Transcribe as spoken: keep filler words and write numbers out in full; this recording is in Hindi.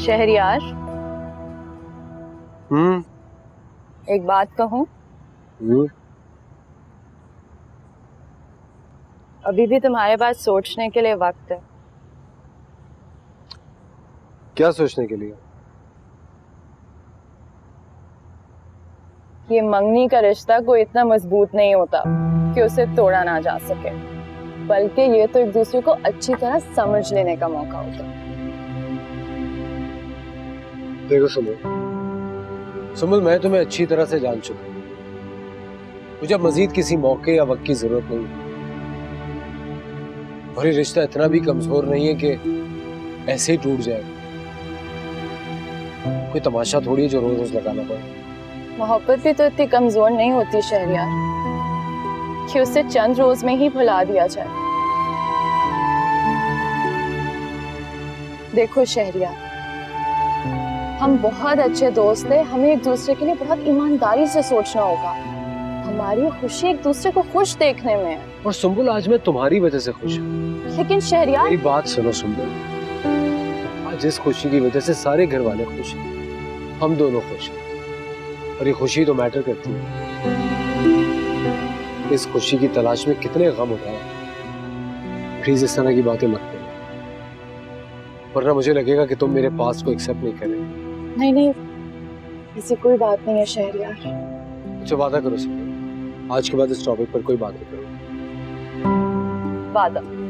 शहरियार, हम्म एक बात कहूं? हम्म अभी भी तुम्हारे पास सोचने के लिए वक्त है। क्या सोचने के लिए? ये मंगनी का रिश्ता कोई इतना मजबूत नहीं होता कि उसे तोड़ा ना जा सके, बल्कि ये तो एक दूसरे को अच्छी तरह समझ लेने का मौका होता है। देखो सुमुल, सुमुल मैं तुम्हें अच्छी तरह से जान चुका हूं। मुझे मजीद किसी मौके या वक्त की जरूरत नहीं है। और ये रिश्ता इतना भी कमजोर नहीं है कि ऐसे ही टूट जाए। कोई तमाशा थोड़ी है जो रोज रोज लगाना पड़े। मोहब्बत भी तो इतनी कमजोर नहीं होती शहरियार कि उसे चंद रोज में ही भुला दिया जाए। देखो शहरियार, हम बहुत अच्छे दोस्त हैं, हमें एक दूसरे के लिए बहुत ईमानदारी से सोचना होगा। हमारी खुशी एक दूसरे को खुश देखने में है। और सुम्बुल आज मैं तुम्हारी वजह से खुश हूँ। लेकिन शहरियार, मेरी बात सुनो सुम्बुल, आज इस खुशी की वजह से सारे घर वाले खुश हैं, हम दोनों खुश हैं। और ये खुशी तो मैटर करती है। इस खुशी की तलाश में कितने गम उठाए। प्लीज इस तरह की बातें मत करो, वरना मुझे लगेगा कि तुम मेरे पास को एक्सेप्ट नहीं करें। नहीं नहीं, ऐसी कोई बात नहीं है शहरियार। अच्छा वादा करो सुम्बुल, आज के बाद इस टॉपिक पर कोई बात नहीं करो। वादा।